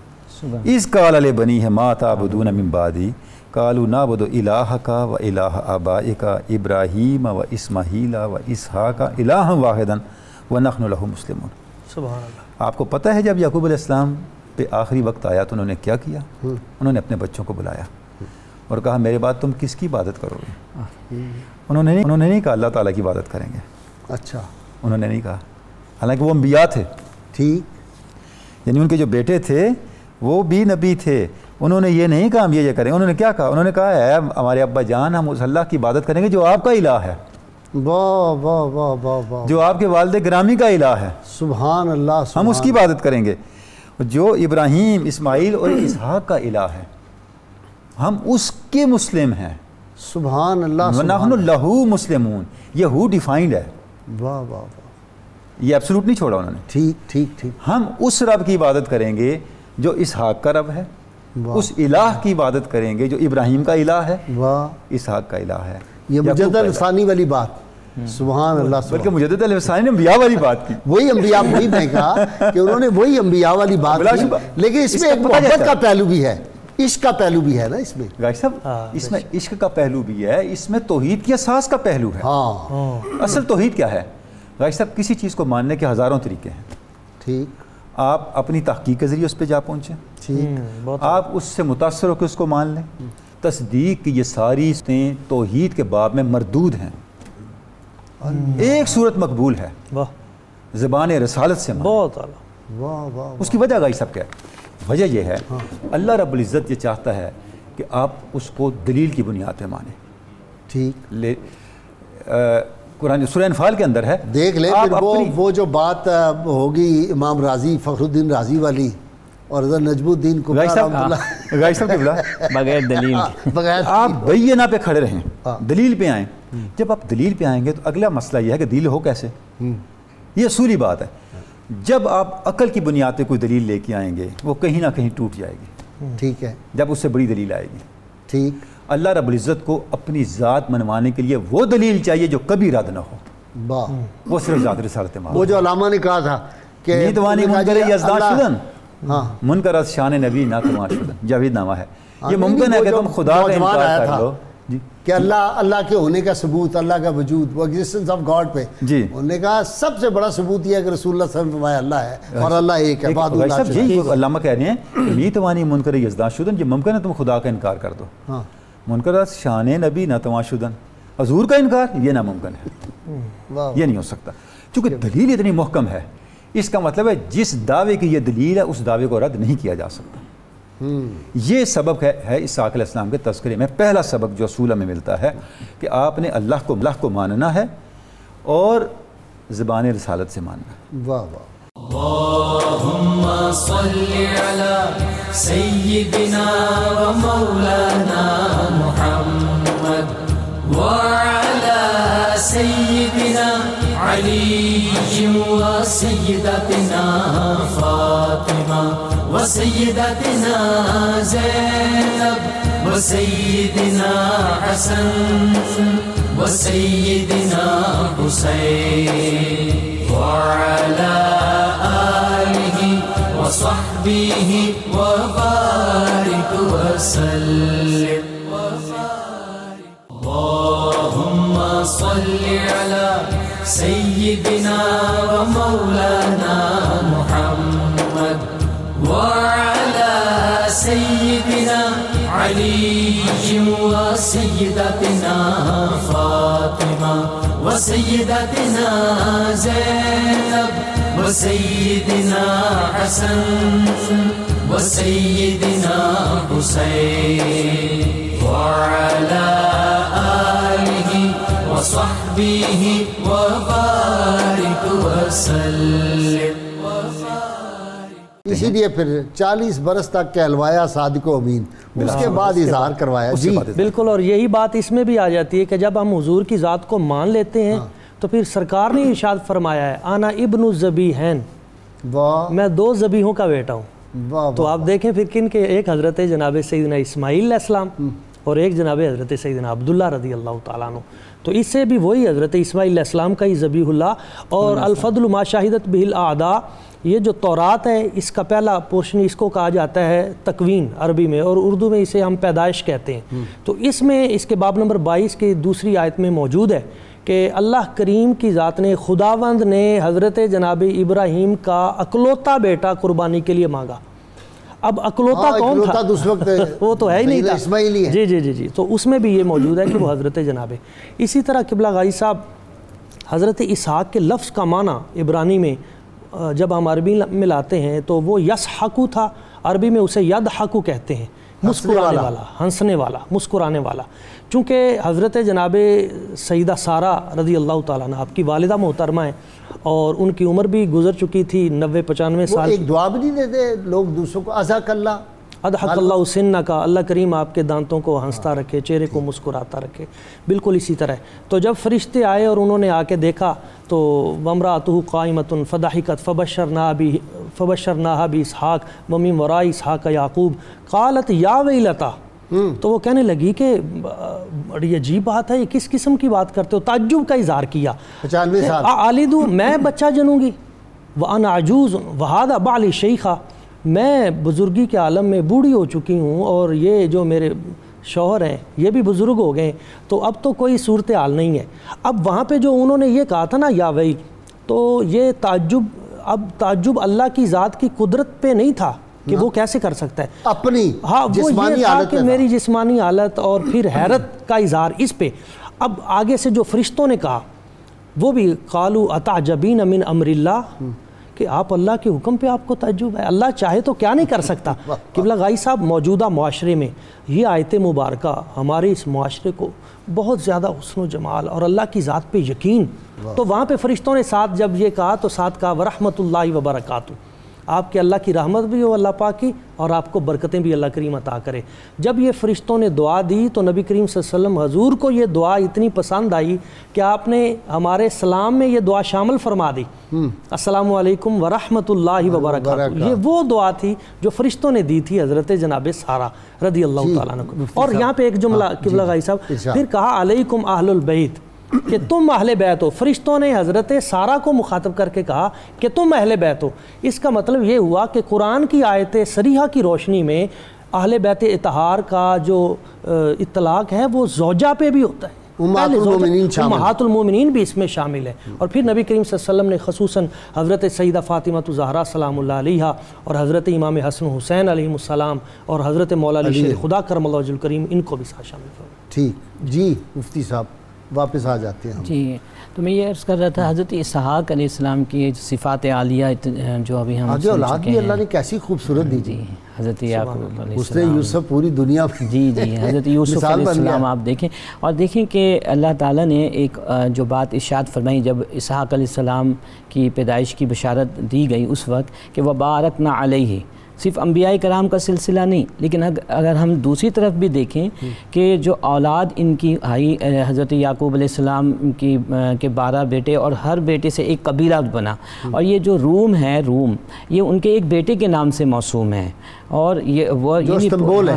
اذ قال لبنیہ ما تعبدون من بعدی قالوا نعبد الہک و الہ آبائک ابراہیم و اسماعیل و اسحاق الہا واحدا وَنَحْنُ لَهُ مُسْلِمُونَ. سبحان اللہ. آپ کو پتہ ہے جب یعقوب علیہ السلام پہ آخری وقت آیا تو انہوں نے کیا کیا؟ انہوں نے اپنے بچوں کو بلایا اور کہا میرے بعد تم کس کی عبادت کرو گے؟ انہوں نے نہیں کہا اللہ تعالیٰ کی عبادت کریں گے. اچھا انہوں نے نہیں کہا, حالانکہ وہ انبیاء تھے. ٹھیک, یعنی ان کے جو بیٹے تھے وہ بھی نبی تھے. انہوں نے یہ نہیں کہا ہم یہ کریں, انہوں نے کیا کہا؟ انہوں نے کہا ہے ہمارے ابا جان ہم اس اللہ کی عبادت کریں گے جو آپ کا الہ ہے, واہ واہ واہ واہ واہ, جو آپ کے والد گرامی کا الہ ہے. سبحان اللہ. ہم اس کی عبادت کریں گے جو ابراہیم اسماعیل اور اسحاق کا الہ ہے, ہم اس کے مسلم ہیں. سبحان اللہ. وَنَحْنُ لَهُ مُسْلِمُونَ. یہ ہو ڈیفائنڈ ہے, واہ واہ واہ, یہ ایبسولوٹ نہیں چھوڑا انہوں نے. ٹھیک ٹھیک ٹھیک. ہم اس رب کی عبادت کریں گے جو اسحاق کا رب ہے, اس الہ کی عبادت کریں گے جو ابراہیم کا الہ ہے, اسحاق کا الہ ہے. یہ مجدد الفسانی والی بات. سبحان اللہ. بلکہ مجدد الفسانی نے انبیاء والی بات کی. وہی انبیاء, وہی میں کہا کہ انہوں نے وہی انبیاء والی بات کی, لیکن اس میں ایک محبت کا پہلو بھی ہے, عشق کا پہلو بھی ہے نا اس میں. گائی صاحب اس میں عشق کا پہلو بھی ہے, اس میں توحید کی اساس کا پہلو ہے. ہاں اصل توحید کیا ہے گائی صاحب؟ کسی چیز کو ماننے کے ہزاروں طریقے ہیں. ٹھیک. آپ اپنی تحقیق کے ذریعے اس پہ جا پہنچیں, ٹھیک, آپ اس سے متاثر ہو کے اس کو مان لیں. تصدیق کی یہ ساری چیزیں توحید کے باب میں مردود ہیں. ایک صورت مقبول ہے, زبان رسالت سے بہت اعلیٰ. اس کی وجہ گائی سب کیا ہے؟ وجہ یہ ہے اللہ رب العزت یہ چاہتا ہے کہ آپ اس کو دلیل کی بنیاد پہ مانیں. ٹھیک. قرآن سورہ انفال کے اندر ہے, دیکھ لیں وہ جو بات ہوگی امام رازی فخر الدین رازی والی اور حضرت نجم الدین کو بغیر دلیل آپ بینہ پہ کھڑے رہیں, دلیل پہ آئیں. جب آپ دلیل پہ آئیں گے تو اگلا مسئلہ یہ ہے کہ دلیل ہو کیسے. یہ اصولی بات ہے. جب آپ عقل کی بنیاد پہ کوئی دلیل لے کے آئیں گے وہ کہیں نہ کہیں ٹوٹ جائے گی. ٹھیک ہے. جب اس سے بڑی دلیل آئے گی. ٹھیک. اللہ رب العزت کو اپنی ذات منوانے کے لیے وہ دلیل چاہیے جو کبھی رد نہ ہو, وہ صرف ذات رسالت مانو. وہ جو علامہ نے کہا تھا کہ نیتوانی منکر یزداد شدن, منکر از شان نبی نہ تمام شدن, جاوید نامہ ہے. یہ ممکن ہے کہ تم خدا کا انکار کر لو, جی کہ اللہ کے ہونے کا ثبوت، اللہ کا وجود، وہ ایگزسٹنس آف گاڈ پہ جی انہوں نے کہا سب سے بڑا ثبوت یہ ہے کہ رسول اللہ صلی اللہ علیہ وسلم فرمایا اللہ ہے اور اللہ ایک ہے. بھائی صاحب یہی علامہ کہہ رہے ہیں می توانی منکر یزدان شدن، یہ ممکن ہے تم خدا کا انکار کر دو. ہاں منکر شان نبی نہ تواں شدن، حضور کا انکار یہ ناممکن ہے، یہ نہیں ہو سکتا چونکہ دلیل اتنی محکم ہے. اس کا مطلب ہے جس دعوے کی یہ دلیل ہے اس دعوے کو رد نہیں کیا جا سکتا. یہ سبب ہے اسحاق علیہ السلام کے تذکرے میں پہلا سبق جو اصول ہمیں ملتا ہے کہ آپ نے اللہ کو ماننا ہے اور زبان رسالت سے ماننا ہے. واہ واہ. اللهم صل على سيدنا ومولانا محمد وعلى سيدنا علي وسيدتنا فاطمة وسيدتنا زينب وسيدنا حسن وسيدنا حسين وعلى آله وصحبه وبارك وسلم. اللهم صل على سيدنا ومولانا محمد وعلى سيدنا علي وسيدتنا فاطمة وسيدتنا زينب وسيدنا حسن وسيدنا حسين وعلى آله وصحبه وبارك وسلم. اسی لیے پھر 40 برس تک کہلوایا صادق و امین، اس کے بعد اظہار کروایا. جی بالکل. اور یہی بات اس میں بھی آ جاتی ہے کہ جب ہم حضور کی ذات کو مان لیتے ہیں تو پھر سرکار نے ارشاد فرمایا ہے انا ابن الذبیحین، میں 2 ذبیحوں کا بیٹا ہوں. تو آپ دیکھیں پھر کن کے، ایک حضرت جناب سیدنا اسماعیل علیہ السلام اور ایک جناب حضرت سیدنا عبداللہ رضی اللہ تعالیٰ عنہ. تو اس سے بھی وہی حضرت اسماعیل علیہ السلام کا ہی ذبیح اللہ. اور الفضل ما شاہدت بہ الاعداء، یہ جو تورات ہے اس کا پہلا پورشن اس کو کہا جاتا ہے تکوین عربی میں، اور اردو میں اسے ہم پیدائش کہتے ہیں. تو اس میں اس کے باب نمبر 22 کی دوسری آیت میں موجود ہے کہ اللہ کریم کی ذات نے، خداوند نے حضرت جناب ابراہیم کا اکلوتا بیٹا قربانی کے لیے مانگا. اب اکلوتا کون تھا اس وقت وہ تو ہے ہی نہیں تھا. اسماعیل ہے. جی جی جی جی. تو اس میں بھی یہ موجود ہے کہ وہ حضرت جناب ہے. اسی طرح قبلہ غازی صاحب حضرت اسحاق کے لفظ کا معنی عبرانی میں جب ہم عربی میں لاتے ہیں تو وہ یسحقو تھا، عربی میں اسے یدحقو کہتے ہیں، مسکرانے والا، ہنسنے والا، مسکرانے والا. چونکہ حضرت جناب سیدہ سارہ رضی اللہ تعالیٰ عنہ آپ کی والدہ محترمہ ہیں اور ان کی عمر بھی گزر چکی تھی 90-95 سال. ایک دعا بھی نہیں دیتے لوگ دوسروں کو، اضحک اللہ اضحک اللہ سنہ کا، اللہ کریم آپ کے دانتوں کو ہنستا رکھے، چہرے کو مسکراتا رکھے. بالکل اسی طرح. تو جب فرشتے آئے اور انہوں نے آ کے دیکھا تو وامرأتہ قائمۃ فضحکت فبشرناہا باسحاق ومن وراء اسحاق یعقوب قالت یا ویلتہ. تو وہ کہنے لگی کہ بڑی عجیب بات ہے، یہ کس قسم کی بات کرتے ہو؟ تعجب کا اظہار کیا. 95 سال آلدو، میں بچہ جنوں گی، وَأَنَا عَجُوزٌ وَهَذَا بَعْلِي شَيْخًا، میں بزرگی کے عالم میں بوڑھی ہو چکی ہوں اور یہ جو میرے شوہر ہیں یہ بھی بزرگ ہو گئے، تو اب تو کوئی صورتحال نہیں ہے. اب وہاں پہ جو انہوں نے یہ کہا تھا نا یا وئی، تو یہ تعجب اللہ کی ذات کی قدرت پہ نہیں تھا کہ وہ کیسے کر سکتا ہے اپنی جسمانی حالت کہ میری جسمانی حالت، اور پھر حیرت کا اظہار اس پہ. اب آگے سے جو فرشتوں نے کہا وہ بھی قالوا اتعجبین من امر اللہ، کہ آپ اللہ کے حکم پہ آپ کو تعجب ہے، اللہ چاہے تو کیا نہیں کر سکتا. قبلہ غائی صاحب موجودہ معاشرے میں یہ آیت مبارکہ ہمارے اس معاشرے کو بہت زیادہ حسن و جمال اور اللہ کی ذات پہ یقین. تو وہاں پہ فرشتوں نے ساتھ جب یہ کہا تو ساتھ کہا ورحمۃ اللہ وبرکاتہ، آپ کے اللہ کی رحمت بھی ہو اللہ پاک کی اور آپ کو برکتیں بھی اللہ کریم عطا کرے. جب یہ فرشتوں نے دعا دی تو نبی کریم صلی اللہ علیہ وسلم حضور کو یہ دعا اتنی پسند آئی کہ آپ نے ہمارے سلام میں یہ دعا شامل فرما دی، السلام علیکم ورحمۃ اللہ وبرکاتہ. یہ وہ دعا تھی جو فرشتوں نے دی تھی حضرت جناب سارہ رضی اللہ تعالیٰ عنہ کو. اور یہاں پہ ایک جملہ قبلہ غائی صاحب پھر کہا علیکم اہل البیت، کہ تم اہل بیت ہو. فرشتوں نے حضرت سارہ کو مخاطب کر کے کہا کہ تم اہل بیت ہو. اس کا مطلب یہ ہوا کہ قرآن کی آیت صریحہ کی روشنی میں اہل بیت اطہار کا جو اطلاق ہے وہ زوجہ پہ بھی ہوتا ہے، امہات المومنین شامل، امہات المومنین بھی اس میں شامل ہے۔ اور پھر نبی کریم صلی اللہ علیہ وسلم نے خصوصاً حضرت سیدہ فاطمہ الزہرا سلام اللہ علیہا اور حضرت امام حسن حسین علیہ السلام اور حضرت مولا علی شیر خدا کرم اللہ وجہ الکریم ان کو بھی ساتھ شامل فرمایا۔ ٹھیک جی مفتی صاحب واپس آ جاتے ہیں ہم۔ جی تو میں یہ عرض کر رہا تھا حضرت اسحاق علیہ السلام کی صفات عالیہ جو ابھی ہم آگے اولاد بھی اللہ نے کیسی خوبصورت دی، جی حضرت یعقوب علیہ اس نے السلام، یوسف پوری دنیا میں جی جی حضرت یوسف علیہ السلام آپ دیکھیں، اور دیکھیں کہ اللہ تعالیٰ نے ایک جو بات ارشاد فرمائی جب اسحاق علیہ السلام کی پیدائش کی بشارت دی گئی اس وقت کہ وَبَارَكْنَا عَلَيْهِ، صرف انبیاء کرام کا سلسلہ نہیں، لیکن اگر ہم دوسری طرف بھی دیکھیں کہ جو اولاد ان کی آئی حضرت یعقوب علیہ السلام کے 12 بیٹے اور ہر بیٹے سے ایک قبیلہ بنا، اور یہ جو روم ہے، روم یہ ان کے ایک بیٹے کے نام سے موسوم ہے، اور یہ وہ جو استنبول ہے،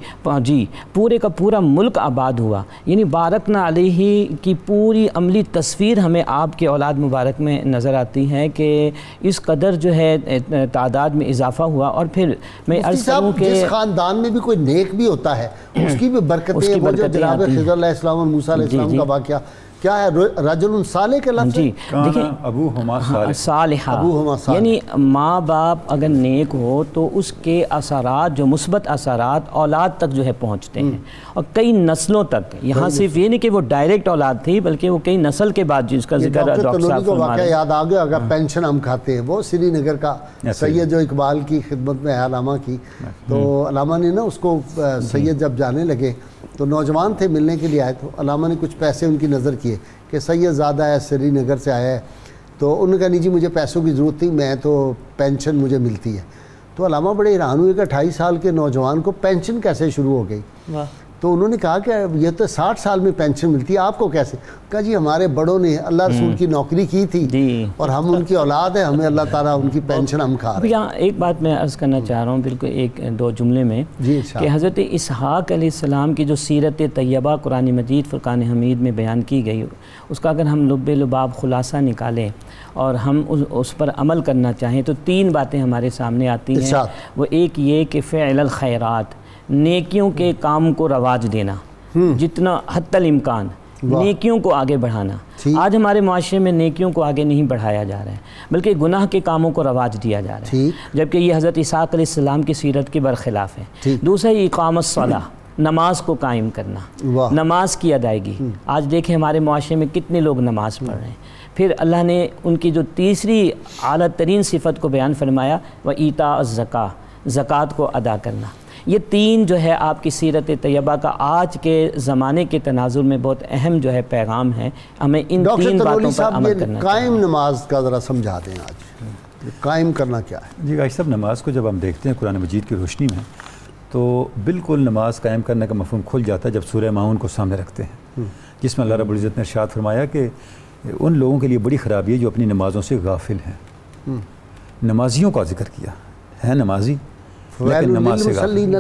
جی پورے کا پورا ملک آباد ہوا، یعنی بارکنا علیہ کی پوری عملی تصویر ہمیں آپ کے اولاد مبارک میں نظر آتی ہے کہ اس قدر جو ہے تعداد میں اضافہ ہوا۔ اور پھر میں عرض کروں کہ جس خاندان میں بھی کوئی نیک بھی ہوتا ہے اس کی بھی برکتیں، وہ جو جناب خضر علیہ السلام اور موسیٰ علیہ السلام کا واقعہ کیا ہے، رجل صالح کے لفظ جی دیکھیں ابوہما صالحہ، یعنی ماں باپ اگر نیک ہو تو اس کے اثرات جو مثبت اثرات اولاد تک جو ہے پہنچتے ہیں، اور کئی نسلوں تک، یہاں صرف یہ نہیں کہ وہ ڈائریکٹ اولاد تھی بلکہ وہ کئی نسل کے بعد جس کا ذکر ڈاکٹر تنوری کو واقعہ یاد آ گیا، اگر پینشن ہم کھاتے ہیں، وہ سری نگر کا سید جو اقبال کی خدمت میں ہے علامہ کی، تو علامہ نے نا اس کو سید جب جانے لگے تو نوجوان تھے ملنے کے لیے آئے، تو علامہ نے کچھ پیسے ان کی نظر کیے کہ سید زیادہ ہے، سری نگر سے آیا ہے، تو انہوں نے کہا نہیں جی مجھے پیسوں کی ضرورت تھی، میں تو پینشن مجھے ملتی ہے۔ تو علامہ بڑے حیران ہوئے کہ 28 سال کے نوجوان کو پینشن کیسے شروع ہو گئی؟ تو انہوں نے کہا کہ یہ تو 60 سال میں پینشن ملتی ہے، آپ کو کیسے؟ کہا جی ہمارے بڑوں نے اللہ رسول کی نوکری کی تھی اور ہم ان کی اولاد ہیں، ہمیں اللہ تعالیٰ ان کی پینشن ہم کھا رہے ہیں۔ یہاں ایک بات میں عرض کرنا چاہ رہا ہوں بالکل ایک دو جملے میں، کہ حضرت اسحاق علیہ السلام کی جو سیرت طیبہ قرآن مجید فرقان حمید میں بیان کی گئی، اس کا اگر ہم لب لباب خلاصہ نکالیں اور ہم اس پر عمل کرنا چاہیں تو 3 باتیں ہمارے سامنے آتی ہیں۔ وہ ایک یہ کہ فعل الخیرات، نیکیوں کے کام کو رواج دینا، جتنا حتی الامکان نیکیوں کو آگے بڑھانا۔ آج ہمارے معاشرے میں نیکیوں کو آگے نہیں بڑھایا جا رہا ہے بلکہ گناہ کے کاموں کو رواج دیا جا رہا ہے، جبکہ یہ حضرت اسحاق علیہ السلام کی سیرت کے برخلاف ہے۔ دوسرا یہ اقامت الصلاۃ، نماز کو قائم کرنا، نماز کی ادائیگی۔ آج دیکھیں ہمارے معاشرے میں کتنے لوگ نماز پڑھ رہے ہیں۔ پھر اللہ نے ان کی جو تیسری اعلیٰ ترین صفت کو بیان فرمایا، وَإِيتَاءُ الزَّكَاةِ، زکوٰۃ کو ادا کرنا۔ یہ 3 جو ہے آپ کی سیرت طیبہ کا آج کے زمانے کے تناظر میں بہت اہم جو ہے پیغام ہے، ہمیں ان 3 باتوں پر عمل کرنا ہے۔ قائم نماز کا ذرا سمجھا دیں آج، قائم کرنا کیا ہے؟ جی غازی صاحب، نماز کو جب ہم دیکھتے ہیں قرآن مجید کی روشنی میں تو بالکل نماز قائم کرنے کا مفہوم کھل جاتا ہے جب سورہ ماؤن کو سامنے رکھتے ہیں، جس میں اللہ رب العزت نے ارشاد فرمایا کہ ان لوگوں کے لیے بڑی خرابی ہے جو اپنی نمازوں سے غافل ہیں۔ نمازیوں کا ذکر کیا ہے، نمازی لیکن نماز سے غافل۔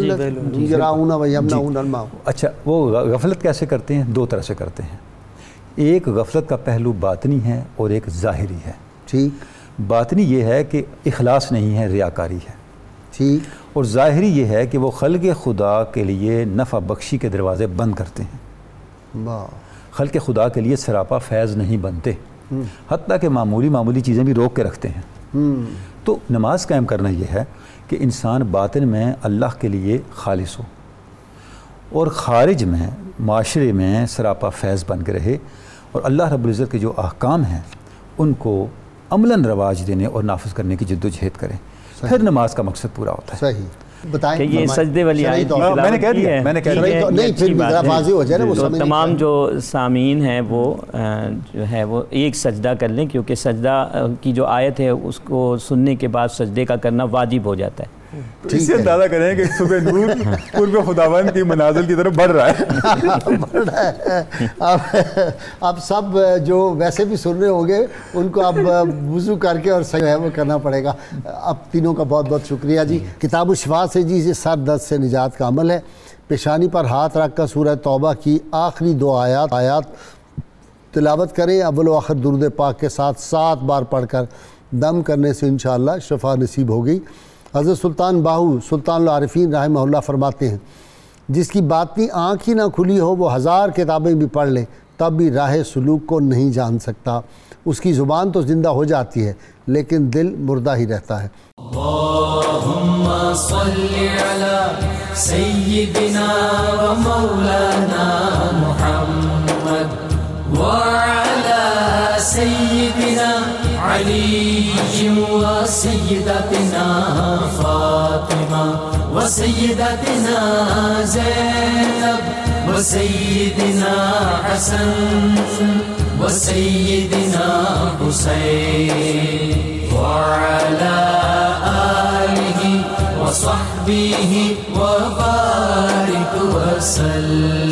اچھا، وہ غفلت کیسے کرتے ہیں؟ 2 طرح سے کرتے ہیں۔ ایک غفلت کا پہلو باطنی ہے اور ایک ظاہری ہے۔ ٹھیک، باطنی یہ ہے کہ اخلاص نہیں ہے، ریاکاری ہے۔ ٹھیک، اور ظاہری یہ ہے کہ وہ خلق خدا کے لیے نفع بخشی کے دروازے بند کرتے ہیں۔ خلق خدا کے لیے سراپا فیض نہیں بنتے، حتیٰ کہ معمولی چیزیں بھی روک کے رکھتے ہیں۔ تو نماز قائم کرنا یہ ہے کہ انسان باطن میں اللہ کے لیے خالص ہو اور خارج میں معاشرے میں سراپا فیض بن کے رہے، اور اللہ رب العزت کے جو احکام ہیں ان کو عملاً رواج دینے اور نافذ کرنے کی جد و جہد کریں، پھر نماز کا مقصد پورا ہوتا ہے۔ صحیح بتائیں کہ یہ سجدے والی آیت میں نے کہہ دیا، میں نے کہہ دیا، نہیں پھر بھی ذرا واضح ہو جائے نا، وہ سمجھ تمام جو سامعین ہیں وہ جو ہے وہ ایک سجدہ کر لیں، کیونکہ سجدہ کی جو آیت ہے اس کو سننے کے بعد سجدے کا کرنا واجب ہو جاتا ہے۔ اس سے اندازہ کریں کہ صبح نور قرب خداوند کی منازل کی طرف بڑھ رہا ہے۔ اب سب جو ویسے بھی سن رہے ہوں گے ان کو اب وضو کر کے اور صحیح ہے وہ کرنا پڑے گا۔ اب تینوں کا بہت بہت شکریہ جی۔ کتاب الشفا سے جی سر درد سے نجات کا عمل ہے۔ پیشانی پر ہاتھ رکھ کر سورہ توبہ کی آخری 2 آیات تلاوت کریں، اول و آخر درود پاک کے ساتھ 7 بار پڑھ کر دم کرنے سے انشاءاللہ شفا نصیب ہوگی۔ حضرت سلطان باہو سلطان العارفین رحمہ اللہ فرماتے ہیں جس کی باطنی آنکھ ہی نہ کھلی ہو وہ 1000 کتابیں بھی پڑھ لے تب بھی راہ سلوک کو نہیں جان سکتا. اس کی زبان تو زندہ ہو جاتی ہے لیکن دل مردہ ہی رہتا ہے. اللہم صلی علی سیدنا و مولانا محمد وعلی سیدنا علی و سیدتنا فاطمہ و سیدتنا زینب و سیدنا حسن و سیدنا حسین وعلى آله وصحبه وبارك وسلم.